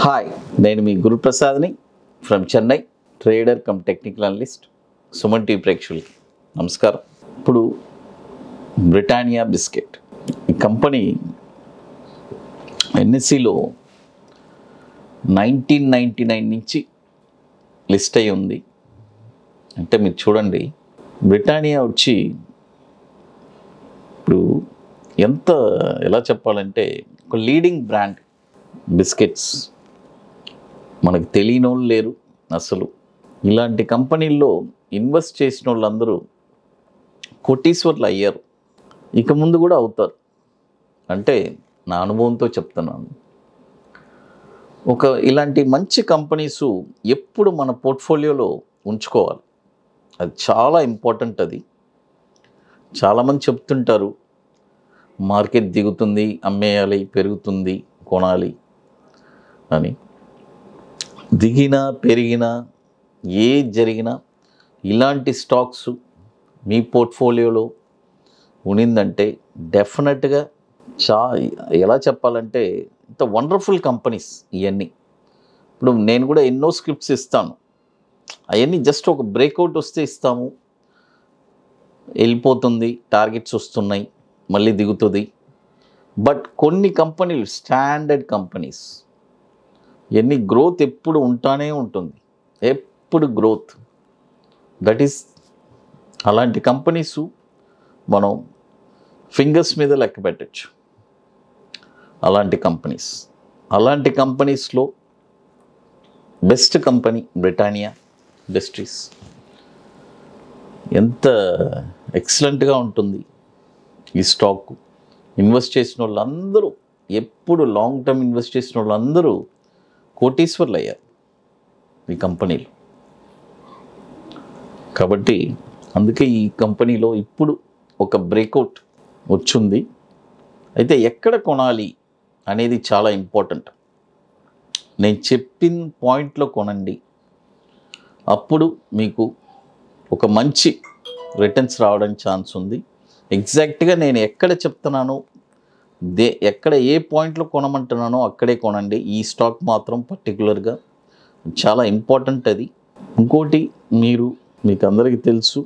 Hi, నేను మీ గురు ప్రసాద్ని from Chennai, trader cum technical analyst. Suman TV ప్రేక్షకులకి నమస్కారం. ఇప్పుడు బ్రిటానియా బిస్కెట్ ఈ కంపెనీ ఎన్ఎస్సిలో 1999 నుంచి లిస్ట్ అయి ఉంది. అంటే మీరు చూడండి, బ్రిటానియా వచ్చి ఇప్పుడు ఎలా చెప్పాలంటే ఒక లీడింగ్ బ్రాండ్ బిస్కెట్స్. మనకు తెలియని వాళ్ళు లేరు అసలు. ఇలాంటి కంపెనీల్లో ఇన్వెస్ట్ చేసిన వాళ్ళందరూ కోటీశ్వర్లు అయ్యారు, ఇక ముందు కూడా అవుతారు. అంటే నా అనుభవంతో చెప్తున్నాను. ఇలాంటి మంచి కంపెనీస్ ఎప్పుడు మన పోర్ట్ఫోలియోలో ఉంచుకోవాలి, అది చాలా ఇంపార్టెంట్. అది చాలామంది చెప్తుంటారు, మార్కెట్ దిగుతుంది, అమ్మేయాలి, పెరుగుతుంది, కొనాలి అని. దిగినా పెరిగినా ఏది జరిగినా ఇలాంటి స్టాక్స్ మీ పోర్ట్ఫోలియోలో ఉన్నిందంటే డెఫినెట్గా ఎలా చెప్పాలంటే ఇంత వండర్ఫుల్ కంపెనీస్ ఇవన్నీ. ఇప్పుడు నేను కూడా ఎన్నో స్క్రిప్ట్స్ ఇస్తాను, అవన్నీ జస్ట్ ఒక బ్రేక్అవుట్ వస్తే ఇస్తాము, వెళ్ళిపోతుంది, టార్గెట్స్ వస్తున్నాయి, మళ్ళీ దిగుతుంది. బట్ కొన్ని కంపెనీలు స్టాండర్డ్ కంపెనీస్, ఇవన్నీ గ్రోత్ ఎప్పుడు ఉంటానే ఉంటుంది, ఎప్పుడు గ్రోత్. దట్ ఈస్ అలాంటి కంపెనీస్ మనం ఫింగర్స్ మీద లెక్క పెట్టచ్చు. అలాంటి కంపెనీస్లో బెస్ట్ కంపెనీ బ్రిటానియా ఇండస్ట్రీస్. ఎంత ఎక్సలెంట్గా ఉంటుంది ఈ స్టాక్. ఇన్వెస్ట్ చేసిన వాళ్ళందరూ, ఎప్పుడు లాంగ్ టర్మ్ ఇన్వెస్ట్ చేసిన వాళ్ళందరూ కోటీశ్వర్లు అయ్యారు ఈ కంపెనీలో. కాబట్టి అందుకే ఈ కంపెనీలో ఇప్పుడు ఒక బ్రేక్అవుట్ వచ్చింది. అయితే ఎక్కడ కొనాలి అనేది చాలా ఇంపార్టెంట్. నేను చెప్పిన పాయింట్లో కొనండి, అప్పుడు మీకు ఒక మంచి రిటర్న్స్ రావడానికి ఛాన్స్ ఉంది. ఎగ్జాక్ట్గా నేను ఎక్కడ చెప్తున్నానో, ఎక్కడ ఏ పాయింట్లో కొనమంటున్నానో అక్కడే కొనండి. ఈ స్టాక్ మాత్రం పర్టికులర్గా చాలా ఇంపార్టెంట్ అది. ఇంకోటి, మీకు అందరికీ తెలుసు,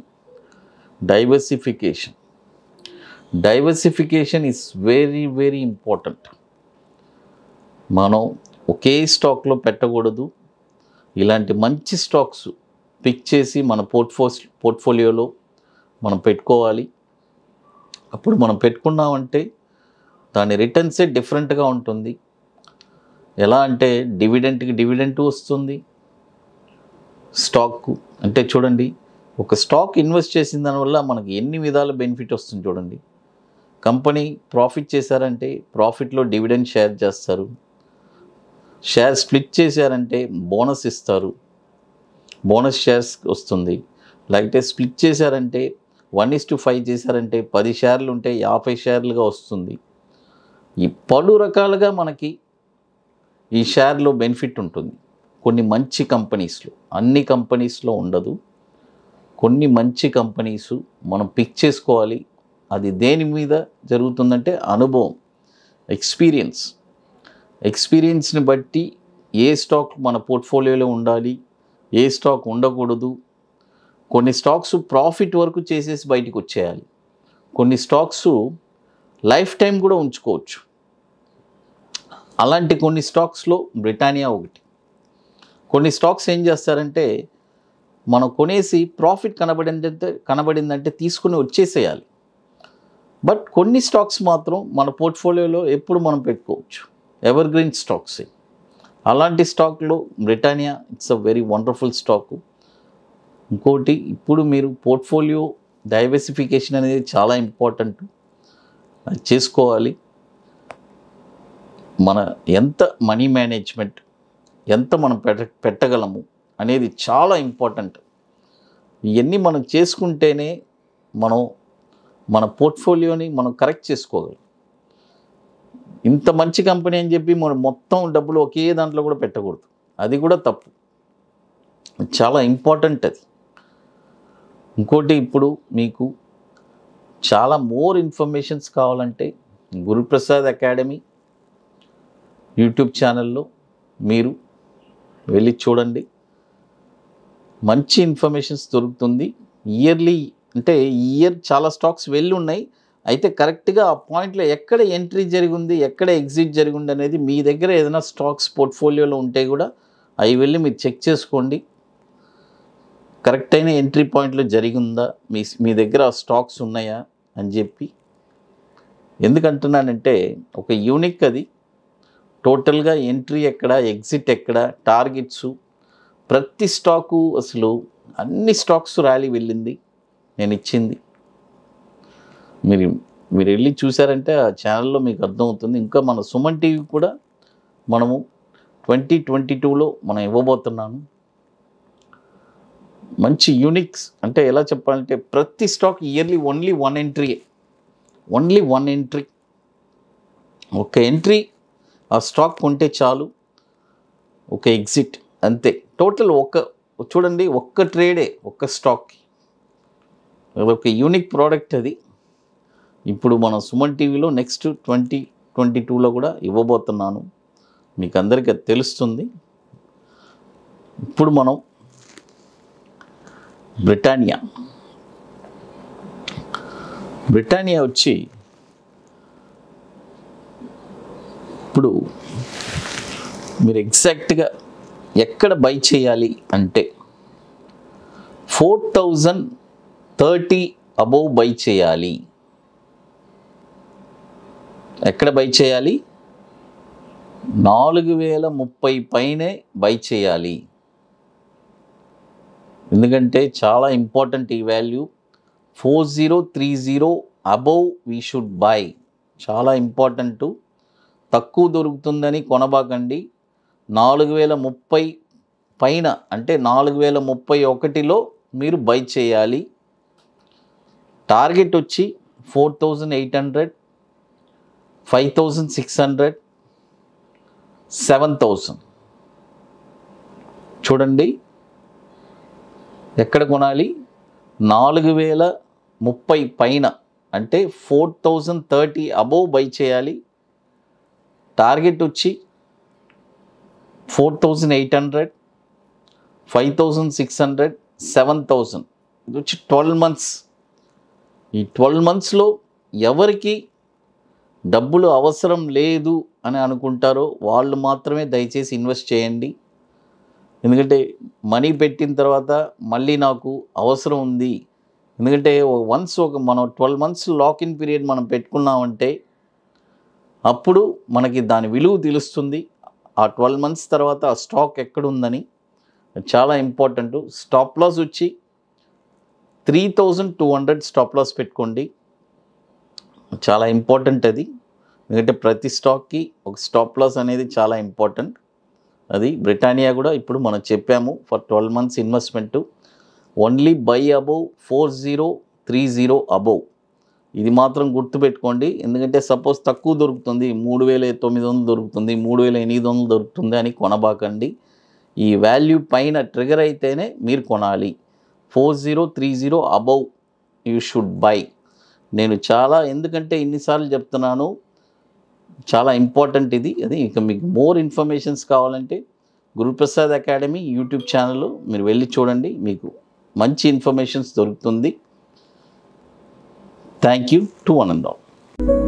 diversification is very very important. మనం ఒకే స్టాక్లో పెట్టకూడదు. ఇలాంటి మంచి స్టాక్స్ పిక్ చేసి మన పోర్ట్ఫోలియోలో మనం పెట్టుకోవాలి. అప్పుడు మనం పెట్టుకున్నామంటే దాని రిటర్న్సే డిఫరెంట్గా ఉంటుంది. ఎలా అంటే డివిడెంట్ వస్తుంది స్టాక్. అంటే చూడండి, ఒక స్టాక్ ఇన్వెస్ట్ చేసిన దానివల్ల మనకి ఎన్ని విధాల బెనిఫిట్ వస్తుంది చూడండి. కంపెనీ ప్రాఫిట్ చేశారంటే ప్రాఫిట్లో డివిడెంట్ షేర్ చేస్తారు. షేర్ స్ప్లిట్ చేశారంటే బోనస్ ఇస్తారు, బోనస్ షేర్స్ వస్తుంది. లేకపోతే స్ప్లిట్ చేశారంటే 1:5 చేశారంటే 10 షేర్లు ఉంటే 50 షేర్లుగా వస్తుంది. ఈ పలు రకాలుగా మనకి ఈ షేర్లో బెనిఫిట్ ఉంటుంది. కొన్ని మంచి కంపెనీస్లో, అన్ని కంపెనీస్లో ఉండదు. కొన్ని మంచి కంపెనీస్ మనం పిక్ చేసుకోవాలి. అది దేని మీద జరుగుతుందంటే అనుభవం, ఎక్స్పీరియన్స్ని బట్టి ఏ స్టాక్ మన పోర్ట్ఫోలియోలో ఉండాలి, ఏ స్టాక్ ఉండకూడదు. కొన్ని స్టాక్స్ ప్రాఫిట్ వరకు చేసేసి బయటికి వచ్చేయాలి. కొన్ని స్టాక్స్ లైఫ్ టైం కూడా ఉంచుకోవచ్చు. అలాంటి కొన్ని స్టాక్స్లో బ్రిటానియా ఒకటి. కొన్ని స్టాక్స్ ఏం చేస్తారంటే, మనం కొనేసి ప్రాఫిట్ కనబడిందంటే తీసుకుని వచ్చేసేయాలి. బట్ కొన్ని స్టాక్స్ మాత్రం మన పోర్ట్ఫోలియోలో ఎప్పుడు మనం పెట్టుకోవచ్చు, ఎవర్ గ్రీన్ స్టాక్స్. అలాంటి స్టాక్లో Britannia it's a very wonderful stock. ఇంకోటి, ఇప్పుడు మీరు పోర్ట్ఫోలియో డైవర్సిఫికేషన్ అనేది చాలా ఇంపార్టెంట్, అది చేసుకోవాలి. మన ఎంత మనీ మేనేజ్మెంట్, ఎంత మనం పెట్టగలము అనేది చాలా ఇంపార్టెంట్. ఇవన్నీ మనం చేసుకుంటేనే మన పోర్ట్ఫోలియోని మనం కరెక్ట్ చేసుకోగలం. ఇంత మంచి కంపెనీ అని చెప్పి మనం మొత్తం డబ్బులు ఒకే దాంట్లో కూడా పెట్టకూడదు, అది కూడా తప్పు. చాలా ఇంపార్టెంట్ అది. ఇంకోటి, ఇప్పుడు మీకు చాలా మోర్ ఇన్ఫర్మేషన్స్ కావాలంటే గురుప్రసాద్ అకాడమీ యూట్యూబ్ ఛానల్లో మీరు వెళ్ళి చూడండి, మంచి ఇన్ఫర్మేషన్స్ దొరుకుతుంది. ఇయర్లీ అంటే ఇయర్ చాలా స్టాక్స్ వెళ్ళి ఉన్నాయి, అయితే కరెక్ట్గా ఆ పాయింట్లో ఎక్కడ ఎంట్రీ జరిగింది, ఎక్కడ ఎగ్జిట్ జరిగింది అనేది మీ దగ్గర ఏదైనా స్టాక్స్ పోర్ట్ఫోలియోలో ఉంటే కూడా అవి వెళ్ళి మీరు చెక్ చేసుకోండి. కరెక్ట్ అయిన ఎంట్రీ పాయింట్లో జరిగిందా, మీ దగ్గర ఆ స్టాక్స్ ఉన్నాయా అని చెప్పి. ఎందుకంటున్నానంటే ఒక యూనిక్ అది, టోటల్గా ఎంట్రీ ఎక్కడ, ఎగ్జిట్ ఎక్కడ, టార్గెట్స్, ప్రతి స్టాకు అసలు అన్ని స్టాక్స్ ర్యాలీ వెళ్ళింది నేను ఇచ్చింది. మీరు వెళ్ళి చూసారంటే ఆ ఛానల్లో మీకు అర్థమవుతుంది. ఇంకా మన సుమన్ టీవీ కూడా మనము 2022లో మనం ఇవ్వబోతున్నాను మంచి యూనిక్స్. అంటే ఎలా చెప్పాలంటే ప్రతి stock yearly only one entry, ఒక ఎంట్రీ ఆ స్టాక్ కొంటే చాలు, ఒక ఎగ్జిట్ అంతే. టోటల్ చూడండి, ఒక్క ట్రేడే ఒక్క స్టాక్కి, ఒక యూనిక్ ప్రోడక్ట్ అది. ఇప్పుడు మనం సుమన్ టీవీలో నెక్స్ట్ 2022లో కూడా ఇవ్వబోతున్నాను, మీకు అందరికీ అది తెలుస్తుంది. ఇప్పుడు మనం బ్రిటానియా వచ్చి ఇప్పుడు మీరు ఎగ్జాక్ట్గా ఎక్కడ బై చేయాలి అంటే 4030 అబోవ్ బై చేయాలి. ఎక్కడ బై చేయాలి? 4030 పైనే బై చేయాలి. ఎందుకంటే చాలా ఇంపార్టెంట్ ఈ value. 4030 above we should buy, చాలా ఇంపార్టెంట్. తక్కువ దొరుకుతుందని కొనబాకండి. 4030 పైన అంటే 4031లో మీరు బై చేయాలి. టార్గెట్ వచ్చి 4800, 5600, 7000. చూడండి ఎక్కడ కొనాలి? 4030 పైన అంటే 4030 అబోవ్ బై చేయాలి. టార్గెట్ వచ్చి 4800, 5600, 7000. ఇది వచ్చి 12 months. ఈ 12 monthsలో ఎవరికి డబ్బులు అవసరం లేదు అని అనుకుంటారో వాళ్ళు మాత్రమే దయచేసి ఇన్వెస్ట్ చేయండి. ఎందుకంటే మనీ పెట్టిన తర్వాత మళ్ళీ నాకు అవసరం ఉంది, ఎందుకంటే వన్స్ మనం 12 months లాక్-ఇన్ పీరియడ్ మనం పెట్టుకున్నామంటే అప్పుడు మనకి దాని విలువ తెలుస్తుంది. ఆ 12 months తర్వాత ఆ స్టాక్ ఎక్కడుందని చాలా ఇంపార్టెంట్. స్టాప్ లాస్ వచ్చి 3200 స్టాప్ లాస్ పెట్టుకోండి, చాలా ఇంపార్టెంట్ అది. ఎందుకంటే ప్రతి స్టాక్కి ఒక స్టాప్ లాస్ అనేది చాలా ఇంపార్టెంట్. అది బ్రిటానియా కూడా ఇప్పుడు మనం చెప్పాము, for 12 months investment only buy above 4030 above. ఇది మాత్రం గుర్తుపెట్టుకోండి. ఎందుకంటే సపోజ్ తక్కువ దొరుకుతుంది, 3900 దొరుకుతుంది, 3800 దొరుకుతుంది అని కొనబాకండి. ఈ వాల్యూ పైన ట్రిగర్ అయితేనే మీరు కొనాలి. 4030 అబోవ్ యూ షుడ్ బై. నేను ఎందుకంటే ఇన్నిసార్లు చెప్తున్నాను, చాలా ఇంపార్టెంట్ ఇది. అది ఇక మీకు మోర్ ఇన్ఫర్మేషన్స్ కావాలంటే గురుప్రసాద్ అకాడమీ యూట్యూబ్ ఛానల్ మీరు వెళ్ళి చూడండి, మీకు మంచి ఇన్ఫర్మేషన్స్ దొరుకుతుంది. Thank you to one and all.